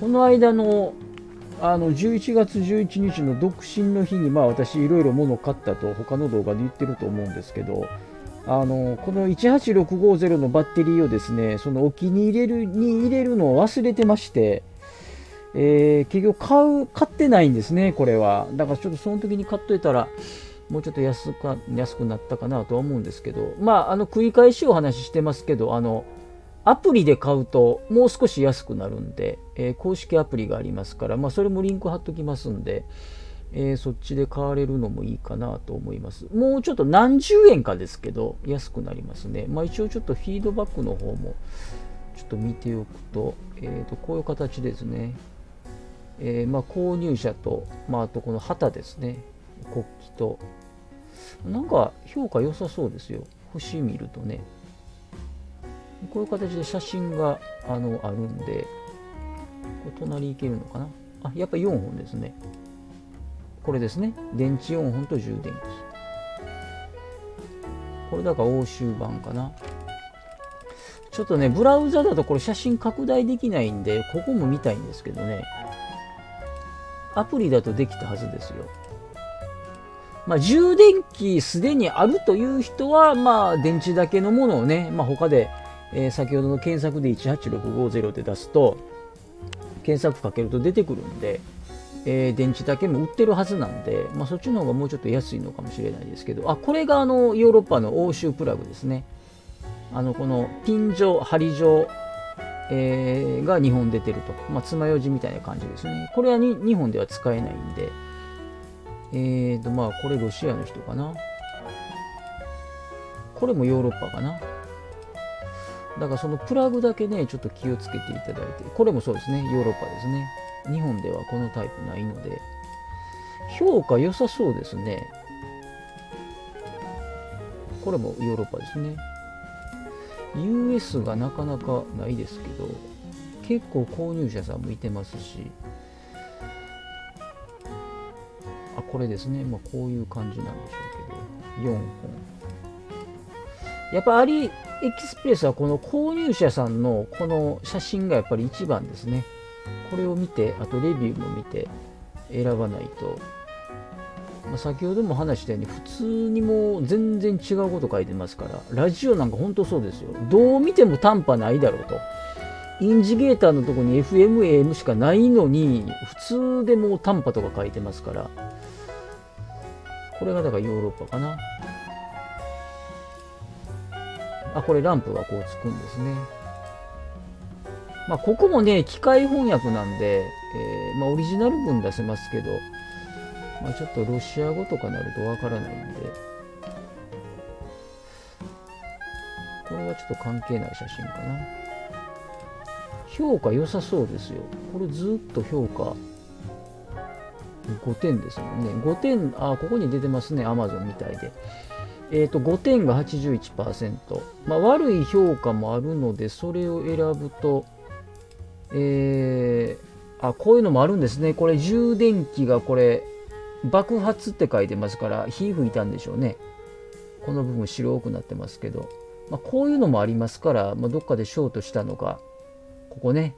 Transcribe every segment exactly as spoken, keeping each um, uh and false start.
この間のあのじゅういちがつじゅういちにちの独身の日に、まあ私いろいろ物を買ったと他の動画で言ってると思うんですけど、あのこのいちはちろくごゼロのバッテリーをですね、そのお気に入れるに入れるのを忘れてまして、えー、結局買う買ってないんですね、これは。だからちょっとその時に買っといたらもうちょっと安か安くなったかなとは思うんですけど、まああの繰り返しお話ししてますけど、あのアプリで買うともう少し安くなるんで、えー、公式アプリがありますから、まあ、それもリンク貼っときますんで、えー、そっちで買われるのもいいかなと思います。もうちょっと何十円かですけど、安くなりますね。まあ、一応ちょっとフィードバックの方もちょっと見ておくと、えー、とこういう形ですね。えー、まあ購入者と、まあ、あとこの旗ですね。国旗と。なんか評価良さそうですよ。星見るとね。こういう形で写真が あのあるんで、これ隣行けるのかなあ、やっぱよんほんですね。これですね。電池よんほんと充電器。これだから欧州版かな。ちょっとね、ブラウザだとこれ写真拡大できないんで、ここも見たいんですけどね。アプリだとできたはずですよ。まあ、充電器すでにあるという人は、まあ、電池だけのものをね、まあ、他で、えー、先ほどの検索でいちはちろくごゼロで出すと、検索かけると出てくるんで、えー、電池だけも売ってるはずなんで、まあ、そっちの方がもうちょっと安いのかもしれないですけど、あ、これがあのヨーロッパの欧州プラグですね。あのこのピン状、針状、えー、がにほん出てると。まあ、爪楊枝みたいな感じですね。これはににほんでは使えないんで、えーと、まあ、これロシアの人かな。これもヨーロッパかな。だからそのプラグだけね、ちょっと気をつけていただいて、これもそうですね、ヨーロッパですね。日本ではこのタイプないので、評価良さそうですね。これもヨーロッパですね。ユーエス がなかなかないですけど、結構購入者さんもいてますし、あ、これですね。まあこういう感じなんでしょうけど、よんほん。やっぱアリエキスプレスはこの購入者さんのこの写真がやっぱり一番ですね。これを見て、あとレビューも見て選ばないと、まあ、先ほども話したように普通にもう全然違うこと書いてますから、ラジオなんか本当そうですよ。どう見ても短波ないだろうと。インジゲーターのとこに エフエム、エーエム しかないのに、普通でもう短波とか書いてますから、これがだからヨーロッパかな。あ、これランプがこうつくんですね。まあ、ここもね、機械翻訳なんで、えーまあ、オリジナル文出せますけど、まあ、ちょっとロシア語とかなるとわからないんで、これはちょっと関係ない写真かな。評価良さそうですよ。これずっと評価ごてんですもんね。ごてん、あ、ここに出てますね、Amazon みたいで。えっと、ごてんが はちじゅういちパーセント。まあ、悪い評価もあるので、それを選ぶと、えー、あ、こういうのもあるんですね。これ、充電器がこれ、爆発って書いてますから、火吹いたんでしょうね。この部分白くなってますけど、まあ、こういうのもありますから、まあ、どっかでショートしたのが、ここね、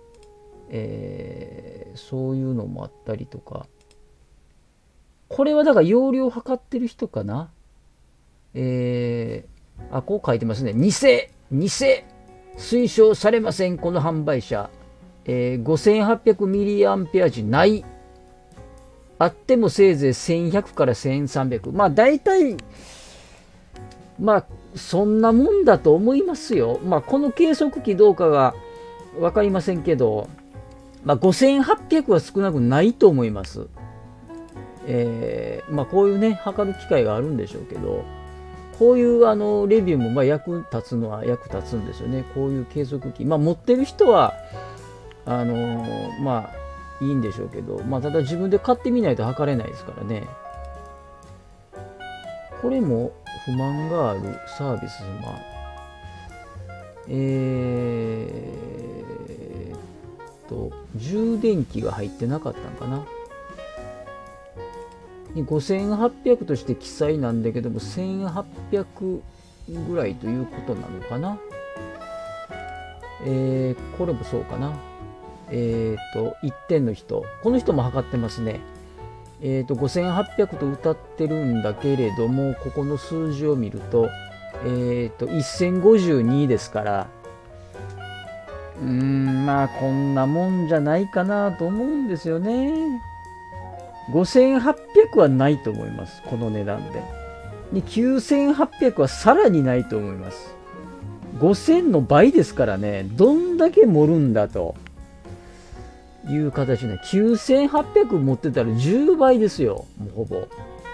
えー、そういうのもあったりとか。これはだから容量測ってる人かな。えー、あ、こう書いてますね。偽、偽、推奨されません、この販売者。えー、ごせんはっぴゃくミリアンペア時ない。あってもせいぜいせんひゃくからせんさんびゃく。まあ大体、まあそんなもんだと思いますよ。まあこの計測器どうかがわかりませんけど、まあごせんはっぴゃくは少なくないと思います。えー、まあこういうね、測る機会があるんでしょうけど、こういうあのレビューもまあ役立つのは役立つんですよね。こういう計測器。まあ持ってる人は、あのー、まあいいんでしょうけど、まあただ自分で買ってみないと測れないですからね。これも不満があるサービス不満。えー、と、充電器が入ってなかったのかな。ごせんはっぴゃくとして記載なんだけども、せんはっぴゃくぐらいということなのかな。えー、これもそうかな。 えっと、いってんの人。この人も測ってますね。えっと、ごせんはっぴゃくと歌ってるんだけれども、ここの数字を見ると、えっと、せんごじゅうにですから、うーん、まあ、こんなもんじゃないかなと思うんですよね。ごせんはっぴゃくはないと思います。この値段で。で、きゅうせんはっぴゃくはさらにないと思います。ごせんの倍ですからね、どんだけ盛るんだという形で、きゅうせんはっぴゃく持ってたらじゅうばいですよ、もうほぼ。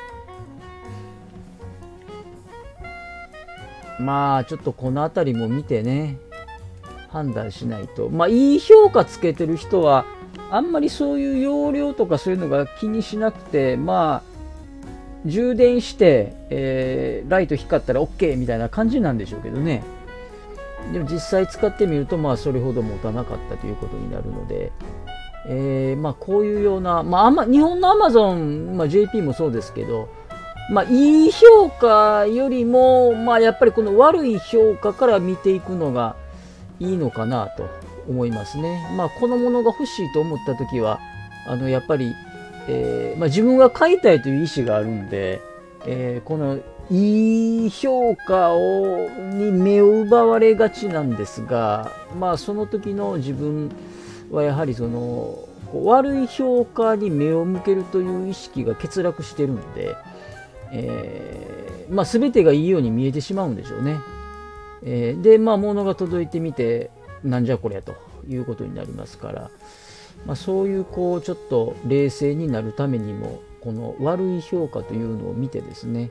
まあ、ちょっとこの辺りも見てね、判断しないと。まあ、いい評価つけてる人は、あんまりそういう容量とかそういうのが気にしなくて、まあ、充電して、えー、ライト光ったら OK みたいな感じなんでしょうけどね。でも実際使ってみると、まあ、それほど持たなかったということになるので、えー、まあ、こういうような、まあ、あま日本の Amazon、まあ、ジェイピー もそうですけど、まあ、いい評価よりも、まあ、やっぱりこの悪い評価から見ていくのがいいのかなと思いますね。まあ、このものが欲しいと思ったときは、あの、やっぱり、えーまあ、自分が買いたいという意思があるんで、えー、このいい評価をに目を奪われがちなんですが、まあ、その時の自分はやはりその悪い評価に目を向けるという意識が欠落してるんで、えーまあ、全てがいいように見えてしまうんでしょうね。えー、で、まあ、物が届いてみてなんじゃこりゃということになりますから、まあ、そういうこうちょっと冷静になるためにもこの悪い評価というのを見てですね、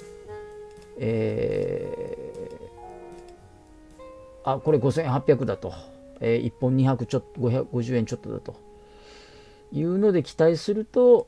えー、あ、これごせんはっぴゃくだと、えー、いっぽんにひゃくちょっとごひゃくごじゅうえんちょっとだというので期待すると、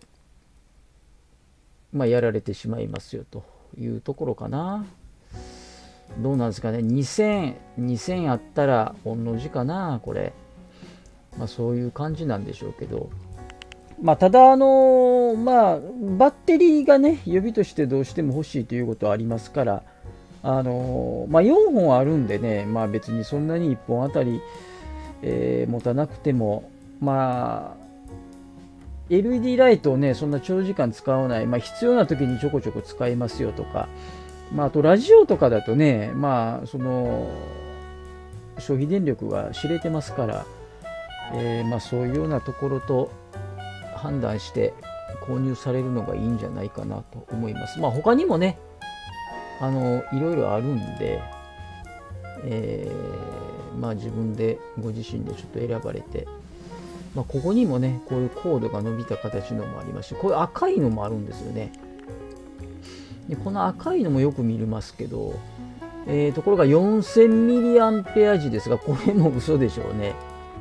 まあ、やられてしまいますよというところかな。どうなんですかね、にせん、にせんあったら御の字かな、これ。まあ、そういう感じなんでしょうけど、まあ、ただ、あのまあ、バッテリーがね、予備としてどうしても欲しいということはありますから、あのまあ、よんほんあるんでね、まあ、別にそんなにいっぽんあたり、えー、持たなくても、まあ、エルイーディー ライトをね、そんな長時間使わない、まあ、必要な時にちょこちょこ使いますよとか、まあ、あとラジオとかだとね、まあ、その消費電力が知れてますから、えーまあ、そういうようなところと判断して購入されるのがいいんじゃないかなと思います。まあ、他にもね、あのいろいろあるんで、えーまあ、自分でご自身でちょっと選ばれて、まあ、ここにもね、こういうコードが伸びた形のもありますし、こういう赤いのもあるんですよね。でこの赤いのもよく見れますけど、えー、ところが よんせんミリアンペア時ですが、これも嘘でしょうね。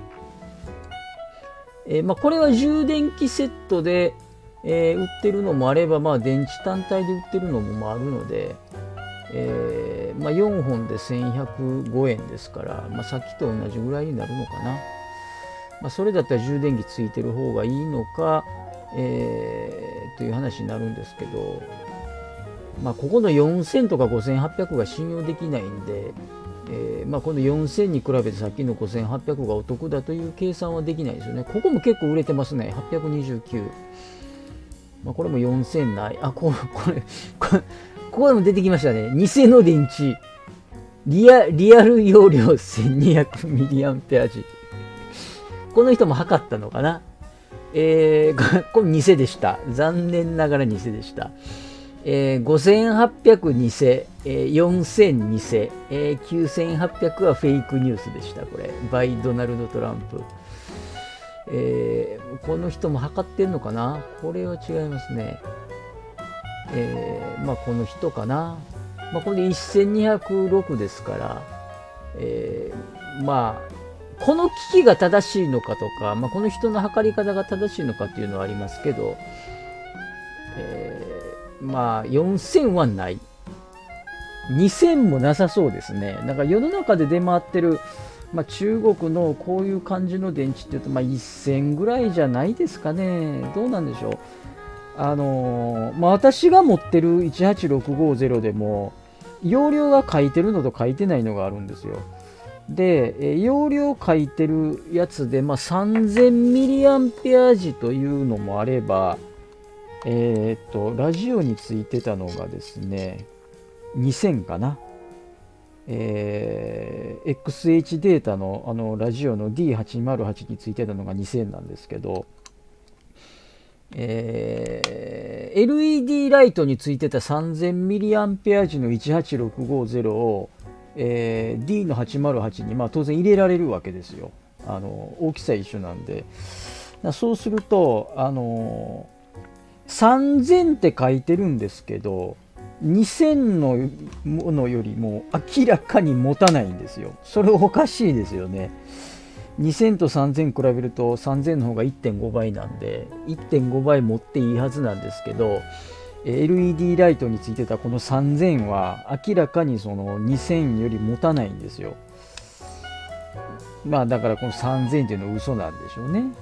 えーまあ、これは充電器セットで、えー、売ってるのもあれば、まあ、電池単体で売ってるのもあるので、えーまあ、よんほんでせんひゃくごえんですから、まあ、さっきと同じぐらいになるのかな。まあ、それだったら充電器ついてる方がいいのか、えー、という話になるんですけど、まあ、ここのよんせんとかごせんはっぴゃくが信用できないんで、えーまあ、このよんせんに比べてさっきのごせんはっぴゃくがお得だという計算はできないですよね。ここも結構売れてますね。はっぴゃくにじゅうきゅう。まあ、これもよんせんない。あ、ここれ、これ、ここでも出てきましたね。偽の電池。リア、リアル容量 せんにひゃくミリアンペア時。この人も測ったのかな。えー、これ偽でした。残念ながら偽でした。えー、ごせんはっぴゃく偽、えー、よんせん偽、えー、きゅうせんはっぴゃくはフェイクニュースでした。これ。バイドナルド・トランプ。えー、この人も測ってんのかな。これは違いますね。えー、まあこの人かな。まあこれでせんにひゃくろくですから、えー、まあ、この機器が正しいのかとか、まあ、この人の測り方が正しいのかっていうのはありますけど、えー、まあよんせんはない。にせんもなさそうですね。なんか世の中で出回ってる、まあ、中国のこういう感じの電池っていうと、まあ、せんぐらいじゃないですかね。どうなんでしょう。あのー、まあ、私が持ってるいちはちろくごゼロでも、容量が書いてるのと書いてないのがあるんですよ。 で、えー容量書いてるやつで、まあ、さんぜんミリアンペア時というのもあれば、えーっと、ラジオについてたのがですね、にせんかな。えー エックスエイチ データの、あのラジオの ディーはちまるはち についてたのがにせんなんですけど、えー エルイーディー ライトについてた さんぜんミリアンペア時のいちはちろくごゼロを、えー D のはちまるはちに、まあ、当然入れられるわけですよ。あの大きさ一緒なんで。そうすると、あのさんぜんって書いてるんですけど、にせんのものよりも明らかに持たないんですよ。それおかしいですよね。にせんとさんぜん比べるとさんぜんの方が いってんご 倍なんで いってんご 倍持っていいはずなんですけど、 エルイーディー ライトについてたこのさんぜんは明らかにそのにせんより持たないんですよ。まあだからこのさんぜんっていうのは嘘なんでしょうね。うん。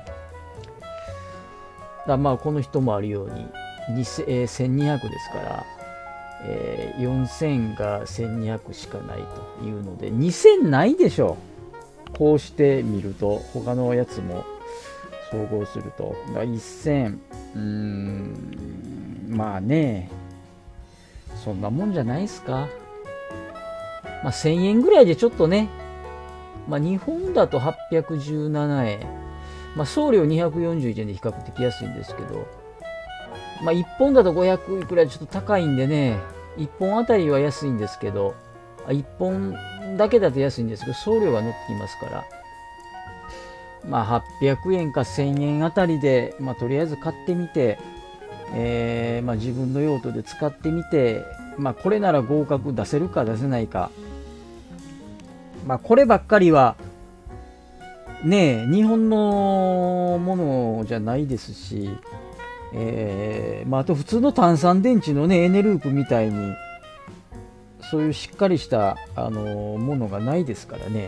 だまあこの人もあるようにえーせんにひゃくですから、えーよんせんがせんにひゃくしかないというのでにせんないでしょう。こうしてみると他のやつも総合するとだからせん、うーんまあねそんなもんじゃないですか。まあせんえんぐらいでちょっとね、まあ日本だとはっぴゃくじゅうななえん、まあ送料にひゃくよんじゅういちえんで比較的安いんですけど、まあいっぽんだとごひゃくいくらいちょっと高いんでね、いっぽんあたりは安いんですけど、いっぽんだけだと安いんですけど、送料が乗ってきますから、まあはっぴゃくえんかせんえんあたりで、まあとりあえず買ってみて、えーまあ、自分の用途で使ってみて、まあこれなら合格出せるか出せないか、まあこればっかりは、ねえ、日本のものじゃないですし、えーまあ、あと普通の単三電池のね、エネループみたいに、そういうしっかりした、あのーものがないですからね。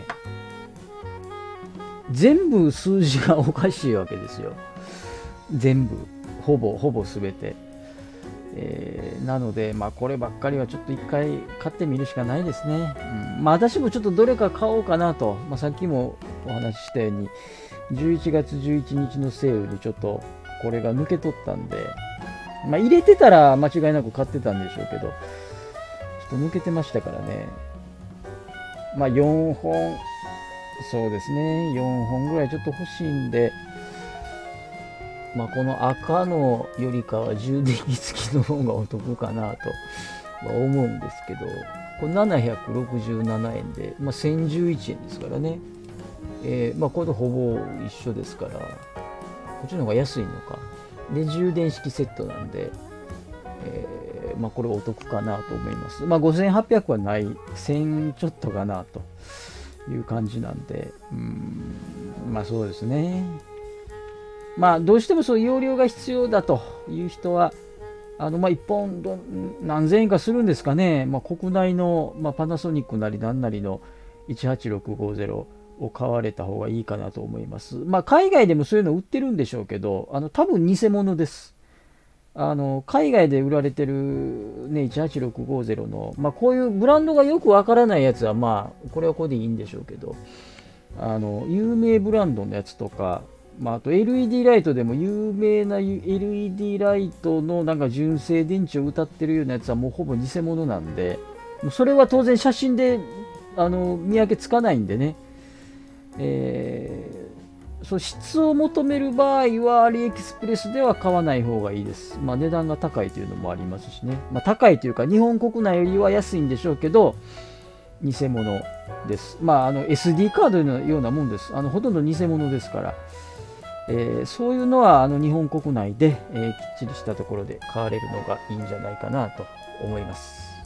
全部数字がおかしいわけですよ。全部。ほぼ、ほぼすべて。えーなので、まあ、こればっかりはちょっと一回買ってみるしかないですね。うん、まあ、私もちょっとどれか買おうかなと、まあ、さっきもお話ししたように、じゅういちがつじゅういちにちのセールでちょっとこれが抜け取ったんで、まあ、入れてたら間違いなく買ってたんでしょうけど、ちょっと抜けてましたからね。まあ、よんほん、そうですね、よんほんぐらいちょっと欲しいんで、まあ、この赤のよりかは充電器付きの方がお得かなとは思うんですけど、これななひゃくろくじゅうななえんで、まあ、せんじゅういちえんですからね。えーまあ、これとほぼ一緒ですから、こっちの方が安いのか。で、充電式セットなんで、えーまあ、これお得かなと思います。まあ、ごせんはっぴゃくはない、せんちょっとかなという感じなんで、うーん、まあそうですね。まあ、どうしてもそういう容量が必要だという人は、あのまあいっぽんど何千円かするんですかね、まあ、国内の、まあ、パナソニックなり何なりのいちはちろくごゼロを買われた方がいいかなと思います。まあ、海外でもそういうの売ってるんでしょうけど、あの多分偽物です。あの海外で売られてる、ね、いちはちろくごゼロの、まあ、こういうブランドがよくわからないやつは、まあ、これはこれでいいんでしょうけど、あの有名ブランドのやつとか、まあ、あと エルイーディー ライトでも有名な エルイーディー ライトのなんか純正電池を歌ってるようなやつはもうほぼ偽物なんで、それは当然写真であの見分けつかないんでね、えー、そう質を求める場合はアリエクスプレスでは買わない方がいいです。まあ、値段が高いというのもありますしね、まあ、高いというか日本国内よりは安いんでしょうけど偽物です。まあ、あの エスディー カードのようなもんです。あのほとんど偽物ですから。えー、そういうのはあの日本国内で、えー、きっちりしたところで買われるのがいいんじゃないかなと思います。